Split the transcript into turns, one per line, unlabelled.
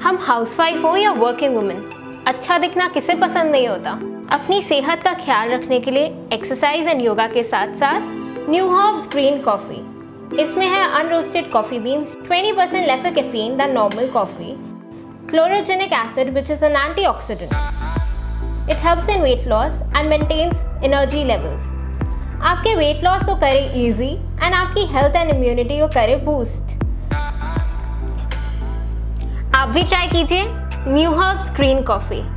हम हाउसवाइफ हो या वर्किंग वुमेन, अच्छा दिखना किसे पसंद नहीं होता। अपनी सेहत का ख्याल रखने के लिए एक्सरसाइज एंड योगा के साथ साथ न्यू हर्ब्स ग्रीन कॉफ़ी। इसमें है unroasted coffee beans, 20% lesser caffeine than normal coffee, chlorogenic acid which is an antioxidant. It helps in weight loss and maintains energy levels. आपके वेट लॉस को करे easy and आपकी health and immunity को करे boost. आप भी try कीजिए new herbs green coffee.